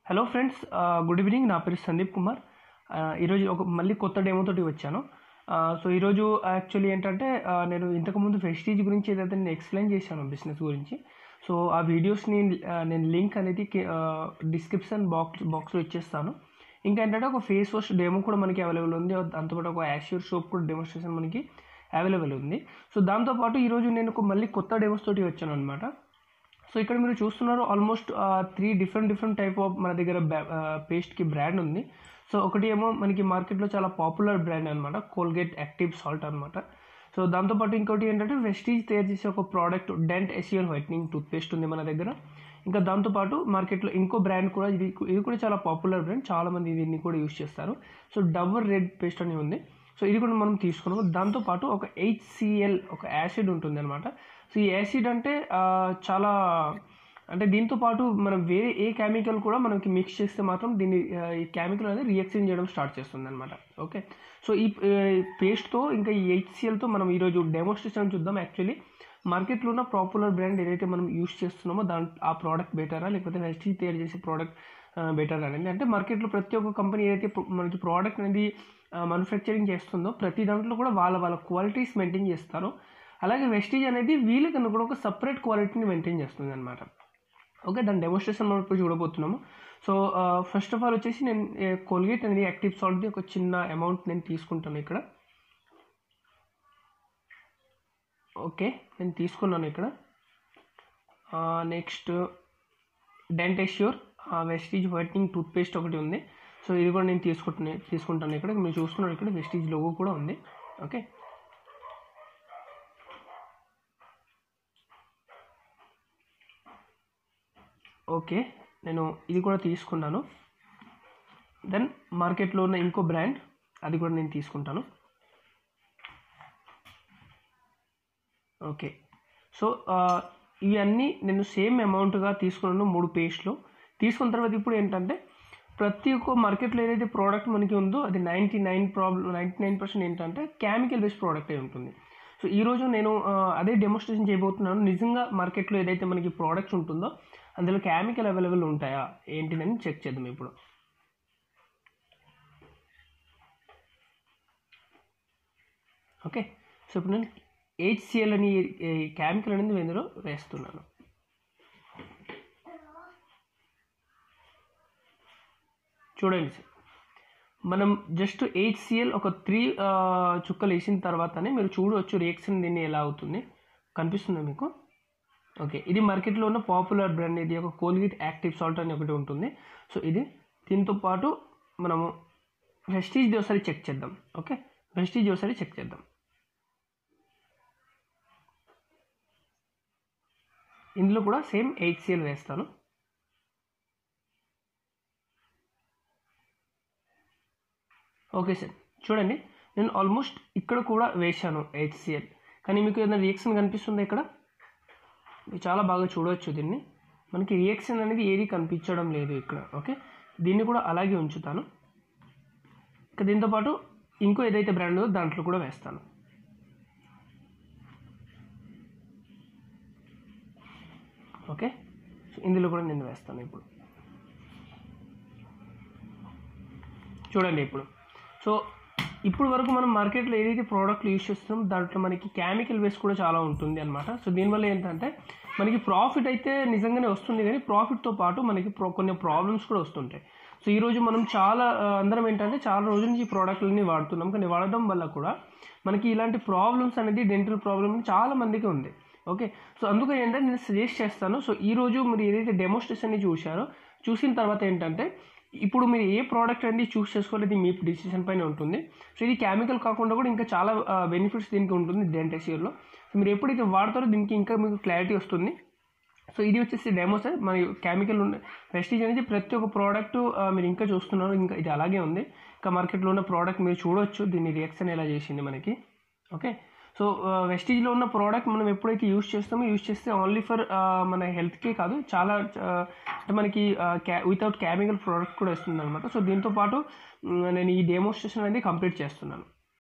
Hello friends, good evening. నా పేరు సందీప్ కుమార్. ఈరోజు మళ్ళీ కొత్త డెమోతోటి వచ్చాను. సో ఈరోజు యాక్చువల్లీ ఏంటంటే నేను ఇంతకుముందు వెస్టీజ్ గురించి ఏదైతే నేను ఎక్స్ప్లెయిన్ చేశాను బిజినెస్ గురించి, సో ఆ వీడియోస్ని నేను లింక్ అనేది డిస్క్రిప్షన్ బాక్స్లో ఇచ్చేస్తాను. ఇంకా ఏంటంటే ఒక ఫేస్ వాష్ డెమో కూడా మనకి అవైలబుల్ ఉంది. దాంతోపాటు ఒక యాష్యూర్ సోప్ కూడా డెమోన్స్ట్రేషన్ మనకి అవైలబుల్ ఉంది. సో దాంతోపాటు ఈరోజు నేను మళ్ళీ కొత్త డెమోస్ తోటి వచ్చాను అనమాట. సో ఇక్కడ మీరు చూస్తున్నారు ఆల్మోస్ట్ 3 డిఫరెంట్ టైప్ ఆఫ్ మన దగ్గర పేస్ట్కి బ్రాండ్ ఉంది. సో ఒకటి ఏమో మనకి మార్కెట్లో చాలా పాపులర్ బ్రాండ్ అనమాట, కోల్గేట్ యాక్టివ్ సాల్ట్ అనమాట. సో దాంతోపాటు ఇంకోటి ఏంటంటే వెస్టీజ్ తయారు చేసే ఒక product Dentassure whitening toothpaste ఉంది మన దగ్గర. ఇంకా దాంతోపాటు మార్కెట్లో ఇంకో బ్రాండ్ కూడా ఇది కూడా చాలా పాపులర్ బ్రాండ్, చాలామంది దీన్ని కూడా యూజ్ చేస్తారు. సో డబర్ రెడ్ పేస్ట్ అని ఉంది. సో ఇది కూడా మనం తీసుకున్నాము. దాంతోపాటు ఒక HCl ఒక యాసిడ్ ఉంటుంది అనమాట. సో ఈ యాసిడ్ అంటే చాలా అంటే దీంతో పాటు మనం వేరే ఏ కెమికల్ కూడా మనకి మిక్స్ చేస్తే మాత్రం ఈ కెమికల్ అనేది రియాక్షన్ చేయడం స్టార్ట్ చేస్తుంది అనమాట. ఓకే, సో ఈ పేస్ట్తో ఇంకా ఈ HClతో మనం ఈరోజు డెమోన్స్ట్రేషన్ చూద్దాం. యాక్చువల్లీ మార్కెట్లో ఉన్న పాపులర్ బ్రాండ్ ఏదైతే మనం యూజ్ చేస్తున్నామో ఆ ప్రోడక్ట్ బెటరా లేకపోతే వెస్టీజ్ తయారు చేసే ప్రోడక్ట్ బెటర్ అనేది. అంటే మార్కెట్లో ప్రతి ఒక్క కంపెనీ ఏదైతే మనకి ప్రోడక్ట్ అనేది మ్యానుఫ్యాక్చరింగ్ చేస్తుందో ప్రతి దాంట్లో కూడా వాళ్ళ క్వాలిటీస్ మెయింటైన్ చేస్తారు. అలాగే వెస్టీజ్ అనేది వీళ్ళకన్నా కూడా ఒక సపరేట్ క్వాలిటీని మెయింటైన్ చేస్తుంది అనమాట. ఓకే, దాని డెమోన్స్ట్రేషన్ మనం ఇప్పుడు చూడబోతున్నాము. సో ఫస్ట్ ఆఫ్ ఆల్ వచ్చేసి నేను కోల్గేట్ అనేది యాక్టివ్ సాల్ట్ది ఒక చిన్న అమౌంట్ నేను తీసుకుంటాను ఇక్కడ. ఓకే, నేను తీసుకున్నాను ఇక్కడ. Next Dentassure Vestige whitening toothpaste ఒకటి ఉంది. సో ఇది కూడా నేను తీసుకుంటాను ఇక్కడ. మీరు చూసుకున్నారు ఇక్కడ వెస్టీజ్ లోగో కూడా ఉంది. ఓకే, ఓకే నేను ఇది కూడా తీసుకున్నాను. దెన్ మార్కెట్లో ఉన్న ఇంకో బ్రాండ్ అది కూడా నేను తీసుకుంటాను. ఓకే, సో ఇవన్నీ నేను సేమ్ అమౌంట్గా తీసుకున్నాను 3 పేస్ట్లు. తీసుకున్న తర్వాత ఇప్పుడు ఏంటంటే ప్రతి ఒక్క మార్కెట్లో ఏదైతే ప్రోడక్ట్ మనకి ఉందో అది 99% ఏంటంటే కెమికల్ బేస్డ్ ప్రోడక్ట్ అయి ఉంటుంది. సో ఈరోజు నేను అదే డెమోన్స్ట్రేషన్ చేయబోతున్నాను. నిజంగా మార్కెట్లో ఏదైతే మనకి ప్రోడక్ట్స్ ఉంటుందో అందులో కెమికల్ అవైలబుల్ ఉంటాయా ఏంటిదని చెక్ చేద్దాం ఇప్పుడు. ఓకే, సో ఇప్పుడు నేను HCl అని కెమికల్ అనేది ఇందులో వేస్తున్నాను. చూడండి సార్, మనం జస్ట్ HCl ఒక 3 చుక్కలు వేసిన తర్వాతనే మీరు చూడవచ్చు రియాక్షన్ దీన్ని ఎలా అవుతుంది. కనిపిస్తుందా మీకు? ఓకే, ఇది మార్కెట్లో ఉన్న పాపులర్ బ్రాండ్. ఇది ఒక కోల్గేట్ యాక్టివ్ సాల్ట్ అని ఒకటి ఉంటుంది. సో ఇది దీంతో పాటు మనము వెస్టీజ్ ఒకసారి చెక్ చేద్దాం. ఓకే, వెస్టీజ్ ఒకసారి చెక్ చేద్దాం. ఇందులో కూడా సేమ్ HCl వేస్తాను. ఓకే సార్, చూడండి నేను ఆల్మోస్ట్ ఇక్కడ కూడా వేశాను HCl, కానీ మీకు ఏదైనా రియాక్షన్ కనిపిస్తుందా? ఇక్కడ చాలా బాగా చూడవచ్చు దీన్ని. మనకి రియాక్షన్ అనేది ఏది కనిపించడం లేదు ఇక్కడ. ఓకే, దీన్ని కూడా అలాగే ఉంచుతాను. ఇంకా దీంతోపాటు ఇంకో ఏదైతే బ్రాండ్ ఉందో దాంట్లో కూడా వేస్తాను. ఓకే, సో ఇందులో కూడా నేను వేస్తాను. చూడండి సో ఇప్పుడు వరకు మనం మార్కెట్లో ఏదైతే ప్రోడక్ట్లు యూజ్ చేస్తున్నాం దాంట్లో మనకి కెమికల్ వేస్ట్ కూడా చాలా ఉంటుంది అనమాట. సో దీనివల్ల ఏంటంటే మనకి ప్రాఫిట్ అయితే నిజంగానే వస్తుంది, కానీ ప్రాఫిట్తో పాటు మనకి కొన్ని ప్రాబ్లమ్స్ కూడా వస్తుంటాయి. సో ఈరోజు మనం అందరం ఏంటంటే చాలా రోజుల నుంచి ఈ ప్రోడక్ట్లని వాడుతున్నాం, కానీ వాడడం వల్ల కూడా మనకి ఇలాంటి ప్రాబ్లమ్స్ అనేది డెంటల్ ప్రాబ్లమ్ చాలా మందికి ఉంది. ఓకే, సో అందుకని ఏంటంటే నేను సజెస్ట్ చేస్తాను. సో ఈరోజు మీరు ఏదైతే డెమోన్స్ట్రేషన్ని చూసిన తర్వాత ఏంటంటే ఇప్పుడు మీరు ఏ ప్రోడక్ట్ అనేది చూస్ చేసుకోవాలి మీ డిసిషన్ పైన ఉంటుంది. సో ఇది కెమికల్ కాకుండా కూడా ఇంకా చాలా బెనిఫిట్స్ దీనికి ఉంటుంది డెంట్ ఎసియర్లో. సో మీరు ఎప్పుడైతే వాడతారో దీనికి ఇంకా మీకు క్లారిటీ వస్తుంది. సో ఇది వచ్చేసి డెమో సార్. మన కెమికల్ వెస్టీజ్ అనేది ప్రతి ఒక్క ప్రోడక్ట్ మీరు ఇంకా చూస్తున్నారు, ఇంకా ఇది అలాగే ఉంది. ఇంకా మార్కెట్లో ఉన్న ప్రోడక్ట్ మీరు చూడవచ్చు దీన్ని రియాక్షన్ ఎలా చేసింది మనకి. ఓకే, సో వెస్టీజ్లో ఉన్న ప్రోడక్ట్ మనం ఎప్పుడైతే యూజ్ చేస్తే ఓన్లీ ఫర్ మన హెల్త్కే కాదు, చాలా అంటే మనకి వితౌట్ కెమికల్ ప్రోడక్ట్ కూడా వస్తుంది అనమాట. సో దీంతో పాటు నేను ఈ డెమోన్స్ట్రేషన్ అనేది కంప్లీట్ చేస్తున్నాను.